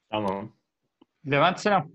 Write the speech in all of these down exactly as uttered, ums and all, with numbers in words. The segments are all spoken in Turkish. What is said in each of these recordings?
Tamam. Levent selam.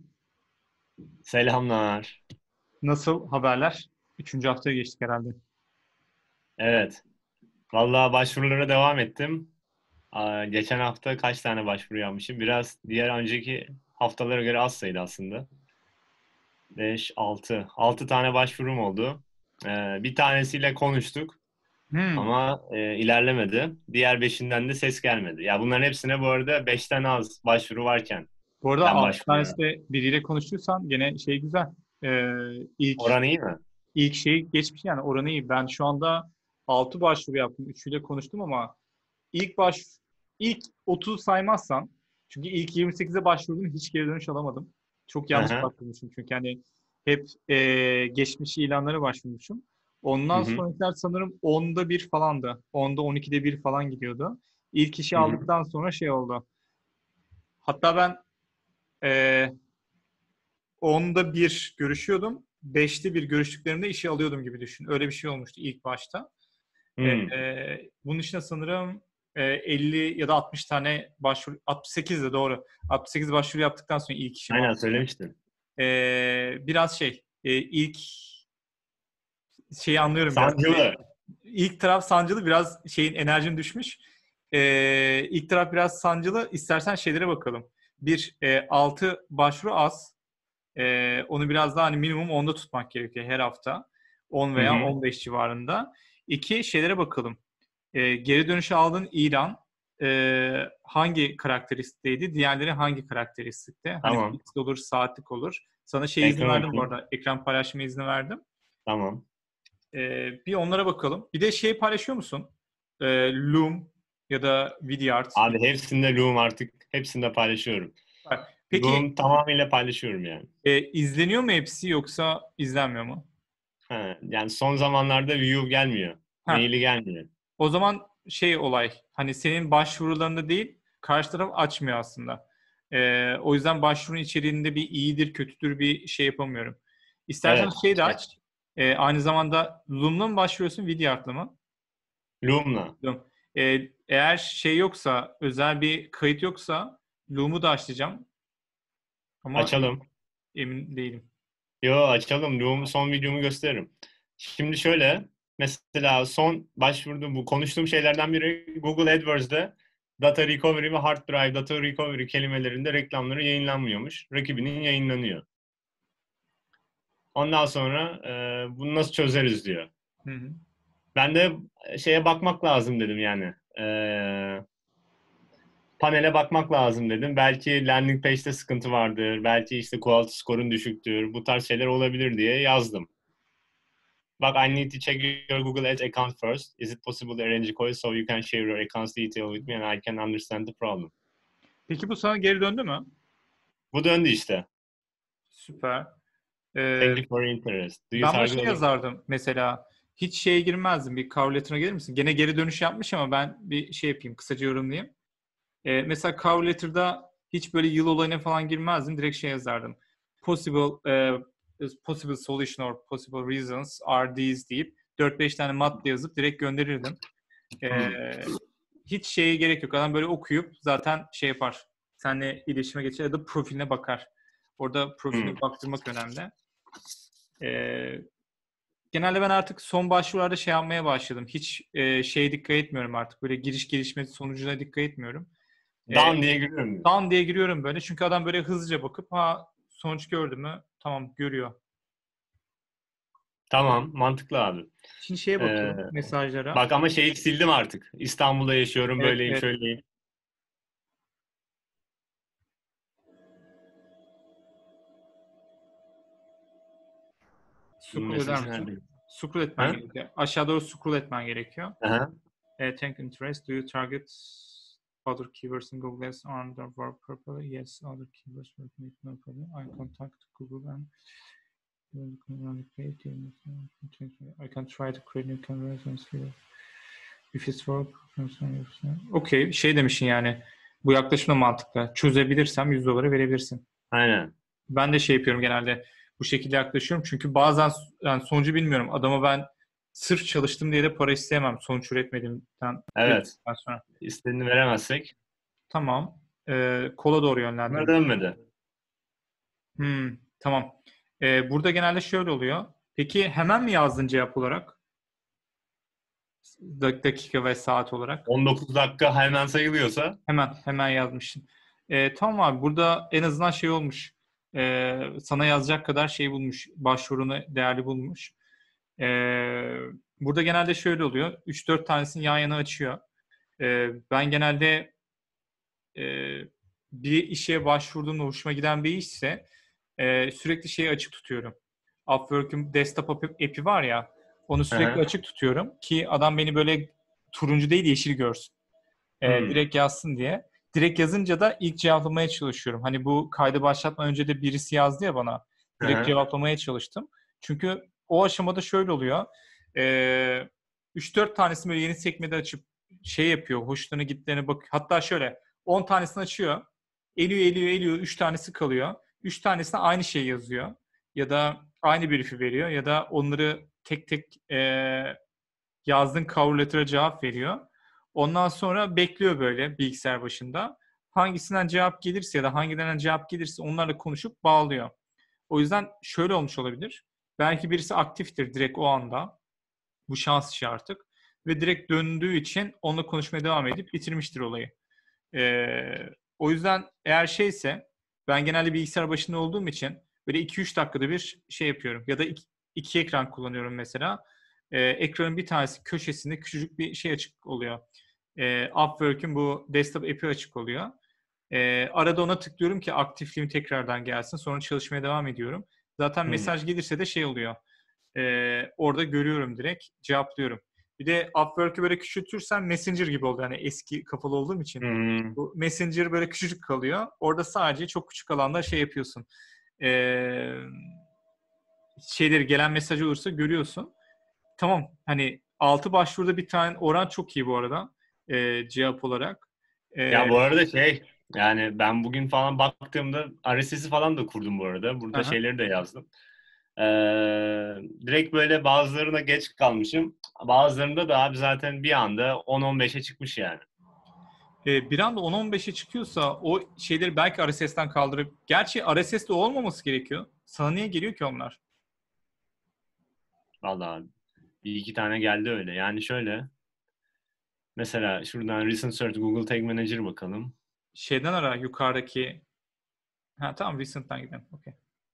Selamlar. Nasıl haberler? Üçüncü haftaya geçtik herhalde. Evet. Vallahi başvurulara devam ettim. Aa, geçen hafta kaç tane başvuru yapmışım? Biraz diğer önceki haftalara göre az sayıda aslında. Beş, altı. Altı tane başvurum oldu. Ee, bir tanesiyle konuştuk Hmm. ama e, ilerlemedi. Diğer beşinden de ses gelmedi. Ya bunların hepsine bu arada beşten az başvuru varken Bu arada ben altı başvuru tanesi yaptım. de biriyle konuştuysan gene şey güzel. Ee, ilk Oran iyi mi? ilk şeyi geçmiş yani oranı iyi. Ben şu anda altı başvuru yaptım. Üçüyle konuştum ama ilk baş ilk otuz saymazsan çünkü ilk yirmi sekize başvurdum hiç geri dönüş alamadım. Çok Hı yanlış hı. başvurmuşum çünkü hani hep e, geçmiş ilanlara başvurmuşum. Hı Ondan hı. sonrakiler sanırım onda bir falandı. Onda on ikide bir falan gidiyordu. İlk işi Hı hı. aldıktan sonra şey oldu. Hatta ben e, onda bir görüşüyordum. Beşte bir görüştüklerimde işi alıyordum gibi düşün. Öyle bir şey olmuştu ilk başta. E, Hı. e, bunun için sanırım e, elli ya da altmış tane başvuru, altmış sekiz de doğru. altmış sekiz başvuru yaptıktan sonra ilk işimi Aynen almıştım. söylemiştin. E, biraz şey, e, ilk şeyi anlıyorum biraz. Hani Sancılı. ilk taraf sancılı, biraz şeyin enerjin düşmüş. E, ilk taraf biraz sancılı. İstersen şeylere bakalım. Bir, e, altı başvuru az. E, onu biraz daha hani minimum onda tutmak gerekiyor her hafta. on Hı veya hı. on beş civarında. İki, şeylere bakalım. E, geri dönüşü aldığın İran e, hangi karakteristikteydi? Diğerleri hangi karakteristikte? Hani Tamam. fixed olur, saatlik olur. Sana şey izni Ekran verdim bu okuyayım. arada. Ekran paylaşma izni verdim. Tamam. E, bir onlara bakalım. Bir de şey paylaşıyor musun? E, Loom ya da Vidyard. Abi hepsinde Loom artık. Hepsinde paylaşıyorum. Peki Loom tamamıyla paylaşıyorum yani. e, izleniyor mu hepsi yoksa izlenmiyor mu? Ha, yani son zamanlarda view gelmiyor. Ha, Maili gelmiyor. o zaman şey olay hani senin başvurularında değil karşı taraf açmıyor aslında. Ee, o yüzden başvurun içeriğinde bir iyidir kötüdür bir şey yapamıyorum. İstersen Evet. şey de E, aç. Ee, aynı zamanda Zoom'la mı başvuruyorsun Vidyard'la mı? Loom'la. Zoom. Ee, eğer şey yoksa özel bir kayıt yoksa Loom'u da açacağım ama emin, Açalım. emin değilim. Yo açalım. Loom son videomu gösteririm. Şimdi şöyle. Mesela son başvurduğum bu konuştuğum şeylerden biri Google AdWords'de Data Recovery ve Hard Drive Data Recovery kelimelerinde reklamları yayınlanmıyormuş. Rakibinin yayınlanıyor. Ondan sonra e, bunu nasıl çözeriz diyor. Hı hı. Ben de şeye bakmak lazım dedim yani. Ee, panele bakmak lazım dedim. Belki landing page'te sıkıntı vardır. Belki işte quality score'un düşüktür. Bu tarz şeyler olabilir diye yazdım. Bak, I need to check your Google Ads account first. Is it possible to arrange a call so you can share your account's detail with me and I can understand the problem? Peki bu sana geri döndü mü? Bu döndü işte. Süper. Ee, Thank you for your interest. Do you Ben buna target şey other... yazardım mesela. Hiç şeye girmezdim. Bir cover letter'a gelir misin? Gene geri dönüş yapmış ama ben bir şey yapayım. Kısaca yorumlayayım. Ee, mesela cover letter'da hiç böyle yıl olayına falan girmezdim. Direkt şey yazardım. Possible e, possible solution or possible reasons are these deyip dört beş tane madde yazıp direkt gönderirdim. Ee, Hmm. hiç şeye gerek yok. Adam böyle okuyup zaten şey yapar. Seninle iletişime geçer ya da profiline bakar. Orada Hmm. profiline baktırmak önemli. Ee, Genelde ben artık son başvurularda şey yapmaya başladım. Hiç e, şeye dikkat etmiyorum artık. Böyle giriş gelişme sonucuna dikkat etmiyorum. E, Down diye giriyorum diyorsun. Dan diye giriyorum böyle. Çünkü adam böyle hızlıca bakıp ha sonuç gördü mü? Tamam görüyor. Tamam, mantıklı abi. Şimdi şeye Ee, bakıyorum mesajlara. bak ama şeyi sildim artık. İstanbul'da yaşıyorum, Evet, böyleyim, evet. şöyleyim. Bunun Scroll eder mesajı misin? nerede? Scroll etmen Ha? gerekiyor. Aşağı doğru scroll etmen gerekiyor. Aha. E, tank interest. Do you target other keywords in Google Ads on the work properly? Yes, other keywords work no problem. I contact Google and I can try to create new conversions here. If it's work, okey, şey demişsin yani. Bu yaklaşım da mantıklı. Çözebilirsem yüz dolara verebilirsin. Aynen. Ben de şey yapıyorum genelde. Bu şekilde yaklaşıyorum. Çünkü bazen yani sonucu bilmiyorum. Adama ben sırf çalıştım diye de para isteyemem. Sonuç üretmediğimden Evet. ürettikten sonra. İstediğini veremezsek. Tamam. Ee, kola doğru Buna yönlendirmiş. dönmedi. Hmm, tamam. Ee, burada genelde şöyle oluyor. Peki hemen mi yazdın cevap olarak? Dak- dakika ve saat olarak. on dokuz dakika hemen sayılıyorsa. Hemen hemen yazmışsın. Ee, tamam abi, burada en azından şey olmuş. Ee, sana yazacak kadar şey bulmuş. Başvurunu değerli bulmuş. Ee, burada genelde şöyle oluyor. üç dört tanesini yan yana açıyor. Ee, ben genelde e, bir işe başvurduğumda hoşuma giden bir işse e, sürekli şeyi açık tutuyorum. Upwork'ün desktop app'i var ya, onu Hı sürekli hı. açık tutuyorum ki adam beni böyle turuncu değil yeşil görsün. E, Hmm. direkt yazsın diye. Direkt yazınca da ilk cevaplamaya çalışıyorum. Hani bu kaydı başlatmadan önce de birisi yazdı ya bana. Hı Direkt hı. cevaplamaya çalıştım. Çünkü o aşamada şöyle oluyor. E, üç dört tanesini böyle yeni sekmede açıp şey yapıyor. Hoşlarına gittiğine bak. Hatta şöyle on tanesini açıyor. Eliyor, eliyor, eliyor. üç tanesi kalıyor. üç tanesine aynı şey yazıyor. Ya da aynı brief'i veriyor. Ya da onları tek tek e, yazdığın cover letter'a cevap veriyor. Ondan sonra bekliyor böyle bilgisayar başında. Hangisinden cevap gelirse ya da hangilerinden cevap gelirse onlarla konuşup bağlıyor. O yüzden şöyle olmuş olabilir. Belki birisi aktiftir direkt o anda. Bu şans işi artık. Ve direkt döndüğü için onunla konuşmaya devam edip bitirmiştir olayı. Ee, o yüzden eğer şeyse, ben genelde bilgisayar başında olduğum için böyle iki üç dakikada bir şey yapıyorum. Ya da iki, iki ekran kullanıyorum mesela. Ee, ekranın bir tanesi köşesinde küçücük bir şey açık oluyor. Ee, Upwork'ün bu desktop app'i açık oluyor. Ee, arada ona tıklıyorum ki aktifliğim tekrardan gelsin. Sonra çalışmaya devam ediyorum. Zaten Hmm. mesaj gelirse de şey oluyor. Ee, orada görüyorum, direkt cevaplıyorum. Bir de Upwork'ü böyle küçültürsen Messenger gibi oldu. Yani eski kafalı olduğum için. Hmm. Bu Messenger böyle küçücük kalıyor. Orada sadece çok küçük alanda şey yapıyorsun. Ee, şeyleri, gelen mesaj olursa görüyorsun. Tamam, hani altı başvuruda bir tane oran çok iyi bu arada. Ee, cevap olarak. Ee, Ya bu arada şey, yani ben bugün falan baktığımda R S S'i falan da kurdum bu arada. Burada aha. şeyleri de yazdım. Ee, direkt böyle bazılarına geç kalmışım. Bazılarında da abi zaten bir anda on on beşe çıkmış yani. Ee, bir anda on on beşe çıkıyorsa o şeyleri belki R S S'ten kaldırıp, gerçi R S S'te olmaması gerekiyor. Sana niye geliyor ki onlar? Vallahi bir iki tane geldi öyle. Yani şöyle, mesela şuradan Recent Search Google Tag Manager bakalım. Şeyden ara, yukarıdaki. Ha tamam, recent'tan gidelim. Okay.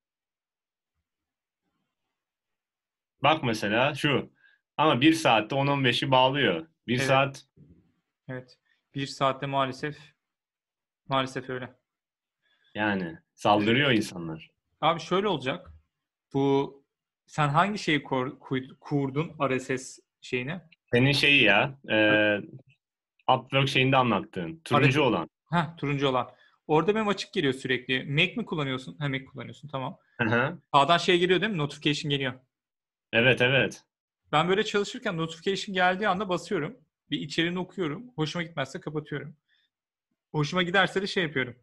Bak mesela şu. Ama bir saatte on on beşi bağlıyor. Bir Evet, saat evet. Bir saatte maalesef maalesef öyle. yani Evet. saldırıyor insanlar. Abi şöyle olacak. Bu, sen hangi şeyi kur- kuy- kurdun R S S şeyini? Senin şeyi ya, e, Upwork şeyinde anlattığın. R S S. Turuncu olan. Ha, turuncu olan. Orada benim açık geliyor sürekli. Mac mi kullanıyorsun? Ha, Mac kullanıyorsun, tamam. Hı hı. Sağdan şey geliyor değil mi? Notification geliyor. Evet, evet. Ben böyle çalışırken notification geldiği anda basıyorum. Bir içeriğini okuyorum. Hoşuma gitmezse kapatıyorum. Hoşuma giderse de şey yapıyorum.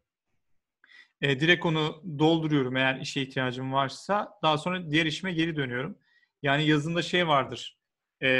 E, direkt onu dolduruyorum eğer işe ihtiyacım varsa. Daha sonra diğer işime geri dönüyorum. Yani yazında şey vardır. E,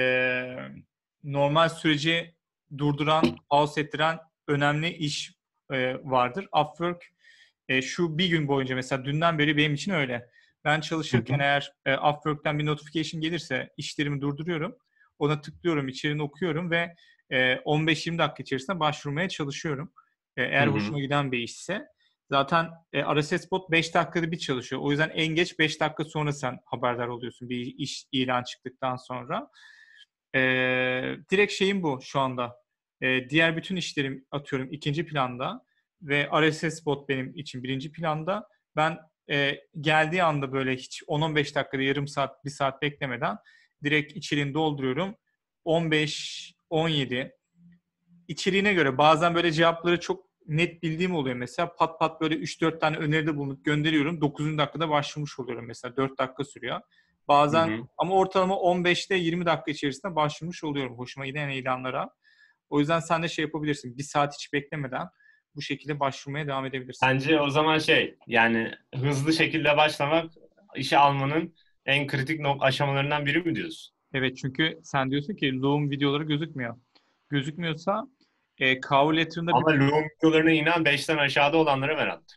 normal süreci durduran, pause ettiren önemli iş e, vardır. Upwork e, şu bir gün boyunca, mesela dünden beri benim için öyle. Ben Hı çalışırken hı. eğer e, Upwork'ten bir notification gelirse işlerimi durduruyorum. Ona tıklıyorum, içeriğini okuyorum ve e, on beş yirmi dakika içerisinde başvurmaya çalışıyorum. E, Hı eğer hı. hoşuma giden bir işse. Zaten e, R S S bot beş dakikada bir çalışıyor. O yüzden en geç beş dakika sonra sen haberdar oluyorsun bir iş ilan çıktıktan sonra. E, direkt şeyim bu şu anda. E, diğer bütün işlerim atıyorum ikinci planda ve R S S bot benim için birinci planda. Ben e, geldiği anda böyle hiç on on beş dakikada, yarım saat, bir saat beklemeden direkt içeriğini dolduruyorum. on beş on yedi içeriğine göre bazen böyle cevapları çok net bildiğim oluyor mesela. Pat pat böyle üç dört tane öneride bulunup gönderiyorum. dokuzuncu dakikada başvurmuş oluyorum mesela. dört dakika sürüyor. Hı Bazen hı. ama ortalama on beşte yirmi dakika içerisinde başvurmuş oluyorum hoşuma giden ilanlara. O yüzden sen de şey yapabilirsin. Bir saat hiç beklemeden bu şekilde başvurmaya devam edebilirsin. Bence o zaman şey, yani hızlı şekilde başlamak işe almanın en kritik nok- aşamalarından biri mi diyorsun? Evet, çünkü sen diyorsun ki Loom videoları gözükmüyor. Gözükmüyorsa E, cover letter'ında Ama bir Loom videolarına inan beşten aşağıda olanlara ver attım.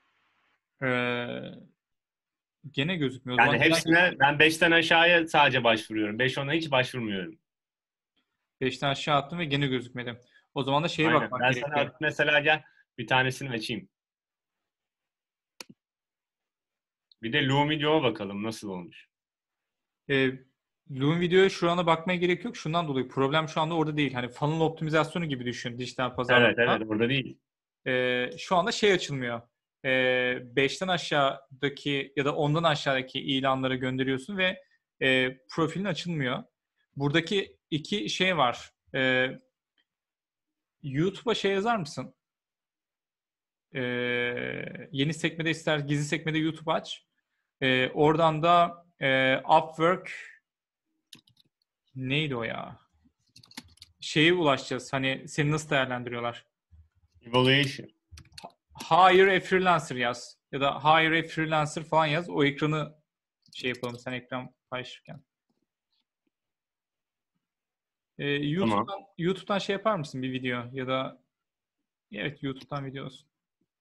e, gene gözükmüyor. O Yani zaman belki hepsine ben beşten aşağıya sadece başvuruyorum. beş ona hiç başvurmuyorum. beşten aşağı attım ve gene gözükmedi. O zaman da şeye Aynen. bakmak Ben sana gerekiyor. mesela gel bir tanesini açayım. Bir de Loom videoya bakalım nasıl olmuş. E, Loom videoya şu anda bakmaya gerek yok. Şundan dolayı problem şu anda orada değil. Hani funnel optimizasyonu gibi düşün dijital Evet pazarlamada. evet orada değil. E, şu anda şey açılmıyor. E, beşten aşağıdaki ya da ondan aşağıdaki ilanlara gönderiyorsun ve e, profilin açılmıyor. Buradaki iki şey var. E, YouTube'a şey yazar mısın? E, Yeni sekmede ister gizli sekmede YouTube aç. E, oradan da e, Upwork neydi o ya? Şeye ulaşacağız. Hani seni nasıl değerlendiriyorlar? Evaluation. Hire a freelancer yaz. Ya da hire a freelancer falan yaz. O ekranı şey yapalım sen ekran paylaşırken. Ee, Tamam. YouTube'dan, YouTube'dan şey yapar mısın bir video? Ya da evet YouTube'dan video olsun.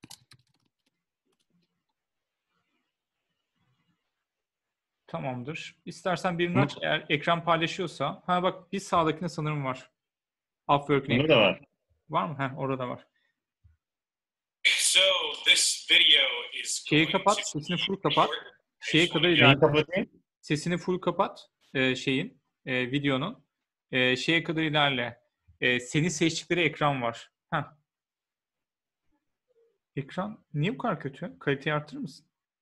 Tamamdır. İstersen birini Bunu, aç. Eğer ekran paylaşıyorsa. Ha bak bir sağdakinde sanırım var. Upwork'ün bunu da ekranı. var. Var mı? Heh, orada var. So this video is Şeyi going to kapat. Sesini be full kapat. short. I Şeye just want kadar to Neyi get ilerle. kapatayım? Sesini full kapat. e, şeyin. e, videonun. E, şeye kadar ilerle. E, senin seçtikleri ekran var. Heh. Ekran niye bu kadar kötü? Kaliteyi arttırır mısın?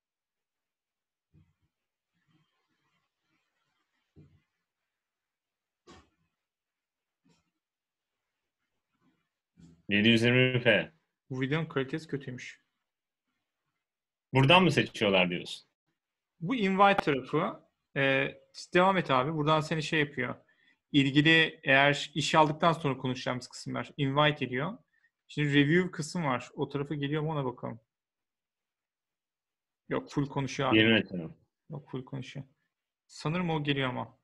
yedi yüz yirmi p. Bu videonun kalitesi kötüymüş. Buradan mı seçiyorlar diyorsun? Bu invite tarafı e, devam et abi. Buradan seni şey yapıyor. İlgili eğer iş aldıktan sonra konuşacağımız kısımlar. Invite ediyor. Şimdi review kısım var. O tarafa geliyor mu ona bakalım. Yok full konuşuyor abi. yirmi p. Yok full konuşuyor. Sanırım o geliyor ama.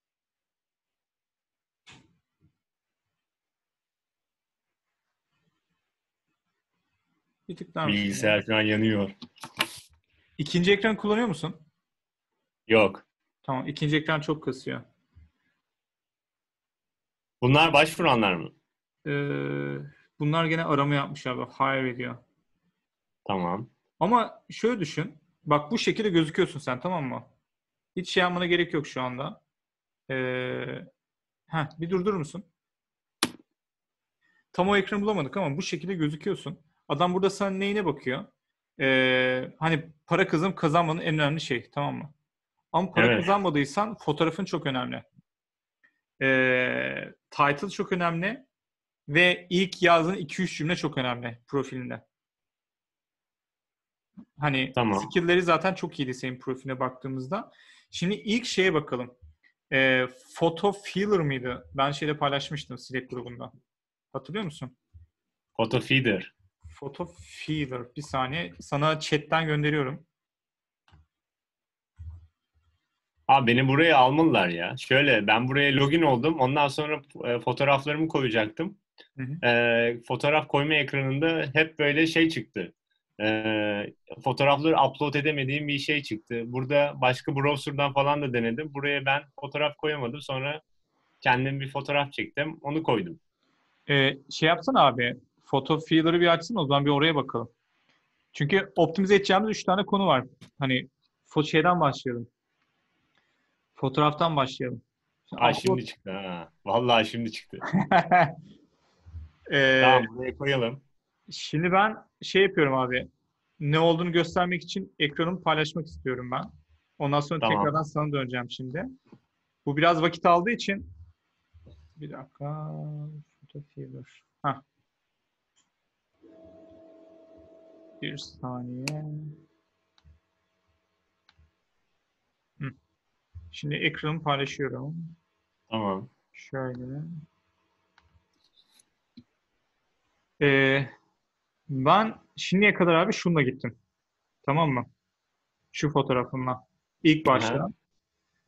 Bir tıklar mısın? Bilgisayar şu an yanıyor. İkinci ekran kullanıyor musun? Yok. Tamam. İkinci ekran çok kasıyor. Bunlar başvuranlar mı? Ee, bunlar gene arama yapmış abi. Hire ediyor. Tamam. Ama şöyle düşün. Bak bu şekilde gözüküyorsun sen tamam mı? Hiç şey yapmana gerek yok şu anda. Ee, heh, bir durdurur musun? Tam o ekranı bulamadık ama bu şekilde gözüküyorsun. Adam burada sana neyine bakıyor? Ee, hani para kazanıp kazanmanın en önemli şey tamam mı? Ama para Evet. kazanmadıysan fotoğrafın çok önemli. Ee, title çok önemli. Ve ilk yazdığın iki üç cümle çok önemli profilinde. Hani Tamam. skill'leri zaten çok iyiydi senin profiline baktığımızda. Şimdi ilk şeye bakalım. E, photo filler mıydı? Ben şeyde paylaşmıştım Slack grubunda. Hatırlıyor musun? Photo feeder. Photo filler. Bir saniye. Sana chatten gönderiyorum. Abi beni buraya almalılar ya. Şöyle ben buraya login oldum. Ondan sonra e, fotoğraflarımı koyacaktım. Hı hı. E, fotoğraf koyma ekranında hep böyle şey çıktı. E, fotoğrafları upload edemediğim bir şey çıktı. Burada başka browser'dan falan da denedim. Buraya ben fotoğraf koyamadım. Sonra kendim bir fotoğraf çektim. Onu koydum. E, şey yapsana abi. Photo filler'ı bir açsın o zaman bir oraya bakalım. Çünkü optimize edeceğimiz üç tane konu var. Hani fo- şeyden başlayalım. Fotoğraftan başlayalım. Şimdi Aa upload. şimdi çıktı ha. Vallahi şimdi çıktı. Ee, Tamam buraya koyalım. şimdi ben şey yapıyorum abi. Ne olduğunu göstermek için ekranımı paylaşmak istiyorum ben. Ondan sonra Tamam. tekrardan sana döneceğim şimdi. Bu biraz vakit aldığı için bir dakika. Photofiber. Hah. Bir saniye. Hı. Şimdi ekranımı paylaşıyorum. Tamam. Şöyle. Ee, ben şimdiye kadar abi şununla gittim. Tamam mı? Şu fotoğrafımla. İlk Aha. başta.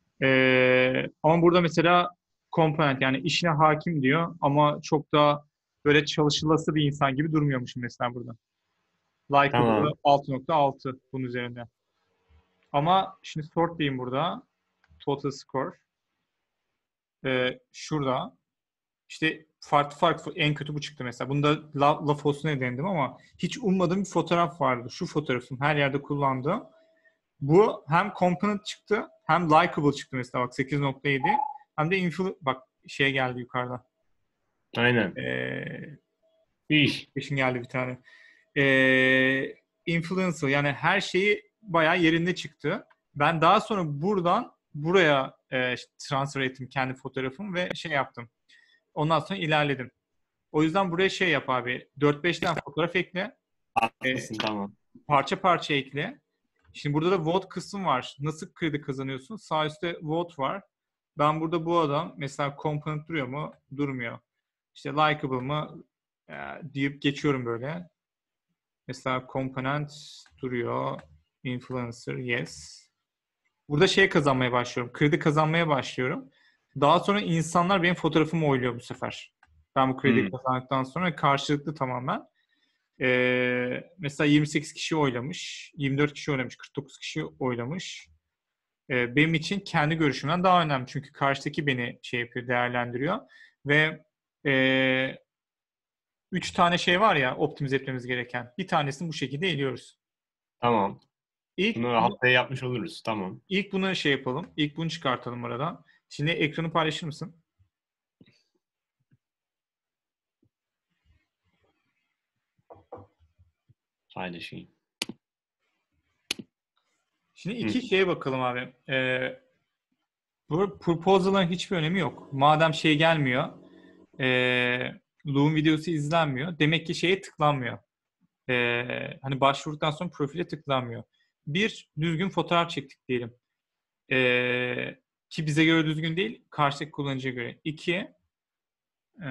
Ee, ama burada mesela komponent yani işine hakim diyor ama çok da böyle çalışılası bir insan gibi durmuyormuşum mesela burada. Likeable'ı Tamam. altı nokta altı bunun üzerinde. Ama şimdi sort diyeyim burada. Total score. Ee, şurada. İşte farklı farklı en kötü bu çıktı mesela. Bunda la, laf olsun diye denedim ama hiç ummadığım bir fotoğraf vardı. Şu fotoğrafım her yerde kullandığım. Bu hem component çıktı hem likeable çıktı mesela bak sekiz nokta yedi. Hem de influ bak şey geldi yukarıda. Aynen. Ee, İş. Peşin geldi bir tane. Ee, influencer yani her şeyi bayağı yerinde çıktı. Ben daha sonra buradan buraya e, transfer ettim kendi fotoğrafımı ve şey yaptım. Ondan sonra ilerledim. O yüzden buraya şey yap abi. dört beş tane fotoğraf ekle. E, Haklısın, tamam. parça parça ekle. Şimdi burada da vote kısım var. Nasıl kredi kazanıyorsun? Sağ üstte vote var. Ben burada bu adam mesela component duruyor mu? Durmuyor. İşte likeable mı? E, deyip geçiyorum böyle. Mesela component duruyor. Influencer yes. Burada şey kazanmaya başlıyorum. Kredi kazanmaya başlıyorum. Daha sonra insanlar benim fotoğrafımı oyluyor bu sefer. Ben bu krediyi Hmm. kazandıktan sonra karşılıklı tamamen. Ee, mesela yirmi sekiz kişi oylamış. yirmi dört kişi oylamış. kırk dokuz kişi oylamış. Ee, benim için kendi görüşümden daha önemli. Çünkü karşıdaki beni şey yapıyor, değerlendiriyor. Ve e, üç tane şey var ya optimize etmemiz gereken. Bir tanesini bu şekilde eliyoruz. Tamam. İlk, Bunu haftaya yapmış oluruz. Tamam. ilk bunu şey yapalım. İlk bunu çıkartalım aradan. Şimdi ekranı paylaşır mısın? Paylaşayım. Şimdi iki şeye bakalım abi. Ee, bu proposal'ın hiçbir önemi yok. Madem şey gelmiyor, ee, Loom videosu izlenmiyor. Demek ki şeye tıklanmıyor. Ee, hani başvurduktan sonra profile tıklanmıyor. Bir, düzgün fotoğraf çektik diyelim. Ee, ki bize göre düzgün değil, karşıdaki kullanıcıya göre. İki, ee,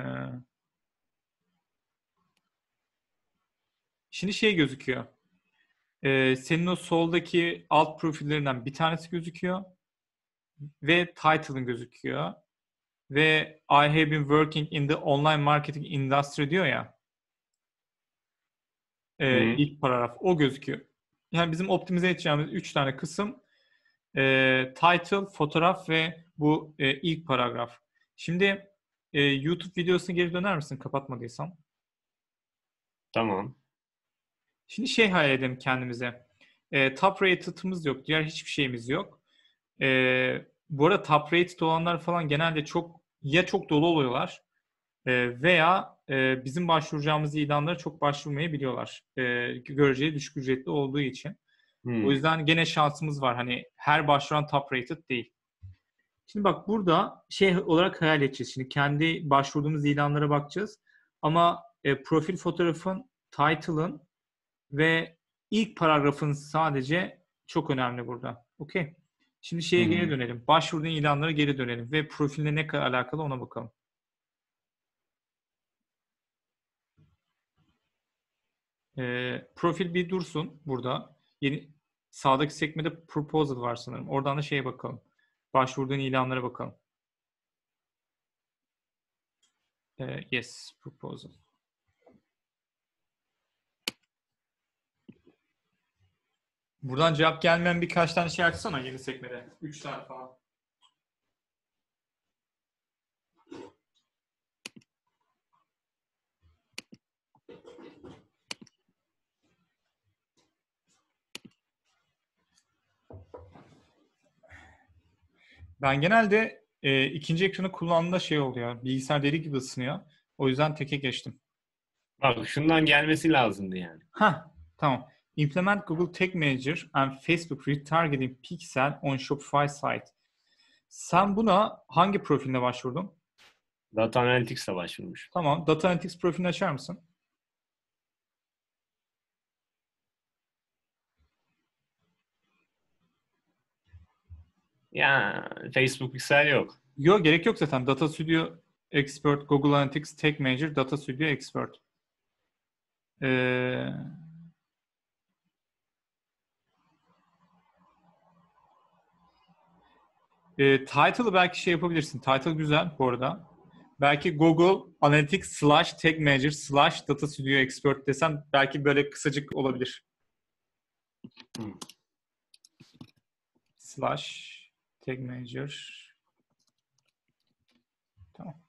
şimdi şey gözüküyor. Ee, senin o soldaki alt profillerinden bir tanesi gözüküyor. Ve title'ın gözüküyor. Ve I have been working in the online marketing industry diyor ya. E, Hı. ilk paragraf. O gözüküyor. Yani bizim optimize edeceğimiz üç tane kısım e, title, fotoğraf ve bu e, ilk paragraf. Şimdi e, YouTube videosuna geri döner misin kapatmadıysan? Tamam. Şimdi şey hayal edelim kendimize. E, top rated'ımız yok. Diğer hiçbir şeyimiz yok. E, bu arada top rated olanlar falan genelde çok ya çok dolu oluyorlar e, veya e, bizim başvuracağımız ilanlara çok başvurmayabiliyorlar. E, göreceği düşük ücretli olduğu için. Hı. O yüzden gene şansımız var. Hani her başvuran top rated değil. Şimdi bak burada şey olarak hayal edeceğiz. Şimdi kendi başvurduğumuz ilanlara bakacağız. Ama e, profil fotoğrafın, title'ın ve ilk paragrafın sadece çok önemli burada. Okey. Şimdi şeye Hı. geri dönelim. Başvurduğun ilanlara geri dönelim ve profiline ne kadar alakalı ona bakalım. E, profil bir dursun burada. Yeni sağdaki sekmede proposal var sanırım. Oradan da şeye bakalım. Başvurduğun ilanlara bakalım. E, yes, proposal. Buradan cevap gelmeyen birkaç tane şey açsana yeni sekmede. Üç tane falan. Ben genelde e, ikinci ekranı kullandığımda şey oluyor. Bilgisayar deli gibi ısınıyor. O yüzden teke geçtim. Bak şundan gelmesi lazımdı yani. Ha, tamam. Implement Google Tag Manager and Facebook Retargeting Pixel on Shopify site. Sen buna hangi profiline başvurdun? Data Analytics'e başvurmuş. Tamam. Data Analytics profilini açar mısın? Ya Facebook Pixel yok. Yok, gerek yok zaten. Data Studio Expert, Google Analytics Tag Manager, Data Studio Expert. Ee, e, title'ı belki şey yapabilirsin. Title güzel bu arada. Belki Google Analytics slash Tag Manager slash Data Studio Expert desem belki böyle kısacık olabilir. Hmm. Slash Tag Manager. Tamam.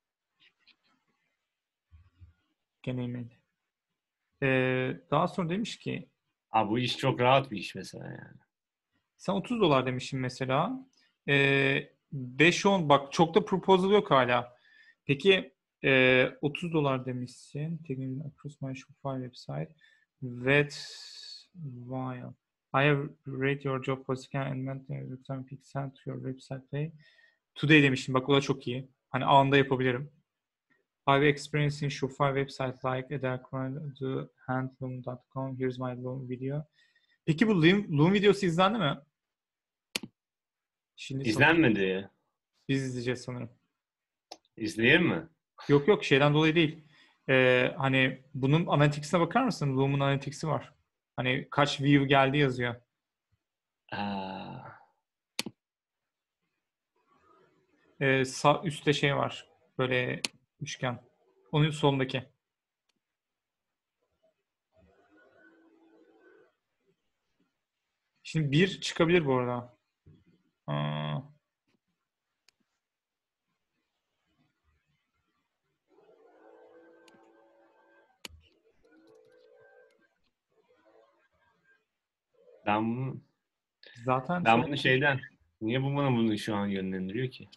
Gene email. Ee, daha sonra demiş ki Ha, bu iş çok rahat bir iş mesela yani. sen otuz dolar demişsin mesela. Ee, beş on bak çok da proposal yok hala. Peki e, otuz dolar demişsin. Taking across my Shopify website. With while I have read your job posting and meant return pick sent to your website today. Today demişim. Bak o da çok iyi. Hani anında yapabilirim. I have experience in Shopify website like the handloom dot com. Here's my loom video. Peki bu Loom, Loom videosu izlendi mi? Şimdi sanırım İzlenmedi. biz izleyeceğiz sanırım. İzleyelim mi? Yok yok şeyden dolayı değil. Ee, hani bunun analytics'ine bakar mısın? Loom'un analytics'i var. Hani kaç view geldi yazıyor. Aa, Ee, sağ üstte şey var. Böyle üçgen. Onun solundaki. Şimdi bir çıkabilir bu arada. Aa, ben bunu, zaten ben şey, bunu şeyden, niye bu bana bunu şu an yönlendiriyor ki?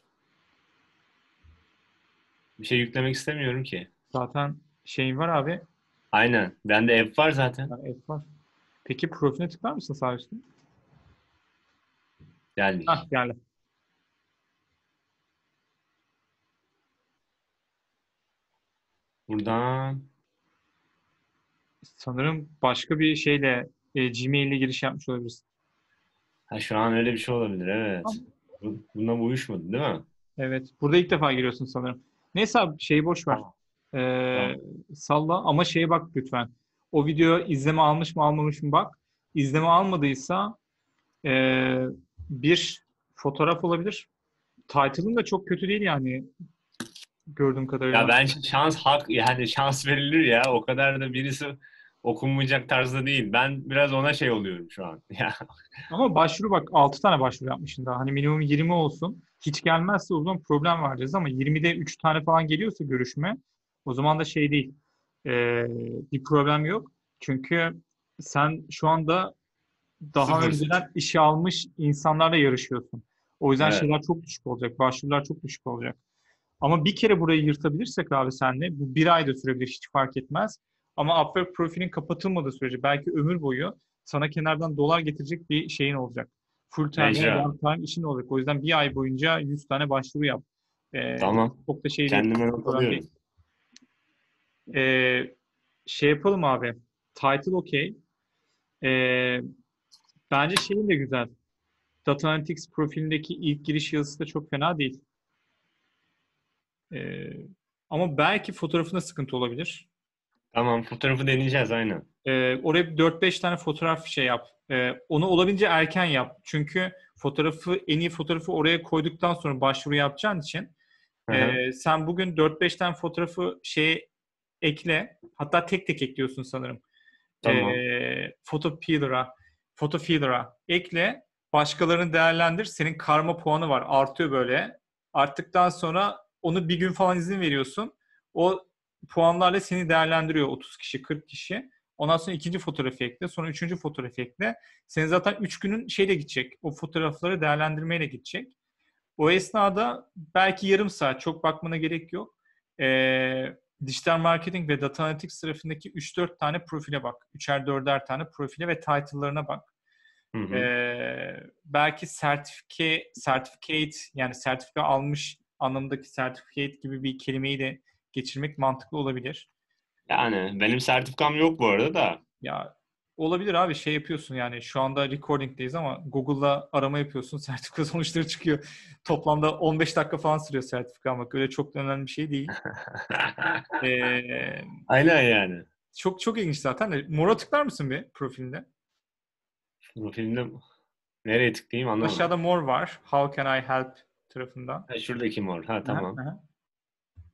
Bir şey yüklemek istemiyorum ki. zaten şey var abi. Aynen. Bende app var zaten. Yani app var. Peki profiline tıklar mısın sağ üstte? Geldik. Hah geldi. Buradan Sanırım başka bir şeyle e, Gmail ile giriş yapmış olabilirsin. ha, şu an öyle bir şey olabilir, evet. Tamam. Bu, bununla bu uyuşmadı değil mi? Evet. Burada ilk defa giriyorsun sanırım. Neyse abi şeyi boş ver. Tamam. Ee, Tamam. salla ama şeye bak lütfen. O video izleme almış mı almamış mı bak. İzleme almadıysa ee, bir fotoğraf olabilir. Title'ın da çok kötü değil yani gördüğüm Ya kadarıyla. bence şans hak, yani şans verilir ya. O kadar da birisi okunmayacak tarzda değil. Ben biraz ona şey oluyorum şu an. Ya Ama başvuru bak altı tane başvuru yapmışsın daha. Hani minimum yirmi olsun. Hiç gelmezse o zaman problem var diyeceğiz ama yirmide üç tane falan geliyorsa görüşme o zaman da şey değil. Ee, bir problem yok. Çünkü sen şu anda daha sıfırsın. önceden işe almış insanlarla yarışıyorsun. O yüzden Evet. şeyler çok düşük olacak. Başvurular çok düşük olacak. Ama bir kere burayı yırtabilirsek abi senle bu bir ayda sürebilir hiç fark etmez. Ama Upwork profilin kapatılmadığı sürece belki ömür boyu sana kenardan dolar getirecek bir şeyin olacak. Full time veya Mecra. one time işin olacak. O yüzden bir ay boyunca yüz tane başvuru yap. Ee, Tamam. çok da şey değil. Kendime not Problem değil. alıyorum. Ee, şey yapalım abi. Title okey. Ee, bence şeyin de güzel. Data Analytics profilindeki ilk giriş yazısı da çok fena değil. Ee, ama belki fotoğrafında sıkıntı olabilir. Tamam, fotoğrafı deneyeceğiz aynen. Ee, oraya dört beş tane fotoğraf şey yap. Ee, onu olabildiğince erken yap. Çünkü fotoğrafı en iyi fotoğrafı oraya koyduktan sonra başvuru yapacağın için Hı hı. e, sen bugün dört beş tane fotoğrafı şeye ekle. Hatta tek tek ekliyorsun sanırım. Tamam. Ee, Photo Feeder'a Photo Feeder'a ekle. Başkalarını değerlendir. Senin karma puanı var. Artıyor böyle. Arttıktan sonra onu bir gün falan izin veriyorsun. O puanlarla seni değerlendiriyor otuz kişi, kırk kişi. Ondan sonra ikinci fotoğrafı ekle. Sonra üçüncü fotoğrafı ekle. Senin zaten üç günün şeyle gidecek. O fotoğrafları değerlendirmeyle gidecek. O esnada belki yarım saat çok bakmana gerek yok. Ee, dijital marketing ve data analytics tarafındaki üç dört tane profile bak. üçer dörder tane profile ve title'larına bak. Hı hı. Ee, belki sertifike, certificate yani sertifika almış anlamındaki certificate gibi bir kelimeyi de geçirmek mantıklı olabilir. Yani benim sertifikam yok bu arada da. Ya olabilir abi şey yapıyorsun yani şu anda recording'deyiz ama Google'da arama yapıyorsun sertifika sonuçları çıkıyor. Toplamda on beş dakika falan sürüyor sertifika almak. Öyle çok da önemli bir şey değil. Ee, Aynen yani. çok çok ilginç zaten de. Mor'a tıklar mısın bir profilinde? Profilinde nereye tıklayayım anlamadım. Aşağıda mor var. How can I help tarafında. Ha, şuradaki mor. Ha Aha, tamam. aha.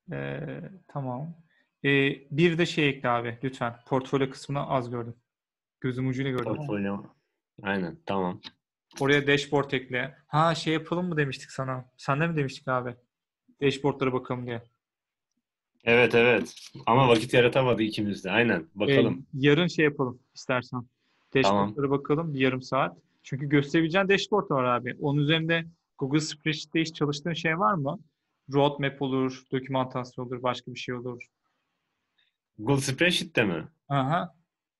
Ee, tamam. Ee, bir de şey ekle abi lütfen. Portfolyo kısmına az gördüm. Gözüm ucuyla gördüm ama. Portfolyo. Aynen, tamam. Oraya dashboard ekle. Ha şey yapalım mı demiştik sana. Sen de mi demiştik abi? Dashboardlara bakalım diye. Evet, evet. Ama vakit yaratamadı ikimiz de. Aynen. Ee, Bakalım. yarın şey yapalım istersen. Tamam. Dashboardlara bakalım bir yarım saat. Çünkü gösterebileceğin dashboard var abi. Onun üzerinde Google Spreadsheet'te hiç çalıştığın şey var mı? Roadmap olur, dokümantasyon olur, başka bir şey olur. Google Spreadsheet'te mi? Aha.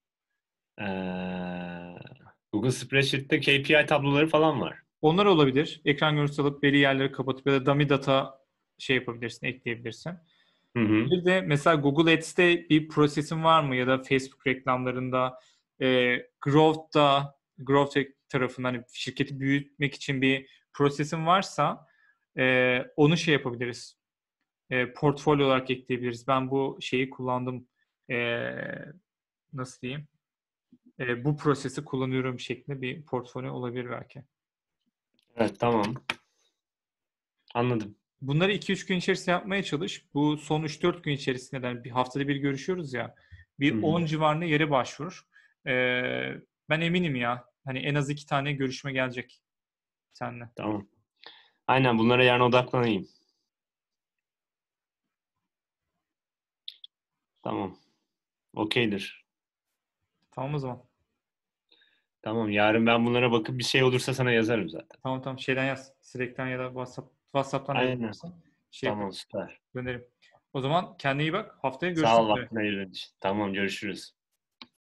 Ee, Google Spreadsheet'te K P I tabloları falan var. Onlar olabilir. Ekran görüntüsü alıp belli yerleri kapatıp ya da dummy data şey yapabilirsin, ekleyebilirsin. Hı hı. Bir de mesela Google Ads'te bir prosesin var mı ya da Facebook reklamlarında e, Growth'da Growth tarafından hani şirketi büyütmek için bir prosesin varsa e, onu şey yapabiliriz. E, portfolyo olarak ekleyebiliriz. Ben bu şeyi kullandım. E, nasıl diyeyim? E, bu prosesi kullanıyorum şeklinde bir portfolyo olabilir belki. Evet, tamam. Anladım. Bunları iki üç gün içerisinde yapmaya çalış. Bu son üç dört gün içerisinde yani bir haftada bir görüşüyoruz ya. Bir Hı hı. on civarında yere başvur. Ee, ben eminim ya. Hani en az iki tane görüşme gelecek seninle. Tamam. Aynen, bunlara yarın odaklanayım. Tamam. Okeydir. Tamam o zaman. Tamam. Yarın ben bunlara bakıp bir şey olursa sana yazarım zaten. Tamam tamam şeyden yaz. Slack'ten ya da WhatsApp, WhatsApp'tan da Aynen. yazabilirsin. Şey Tamam, yaparım. süper. Gönderirim. O zaman kendine iyi bak. Haftaya Sağ görüşmek ol üzere. vaktine ayırdığın için. Tamam, görüşürüz.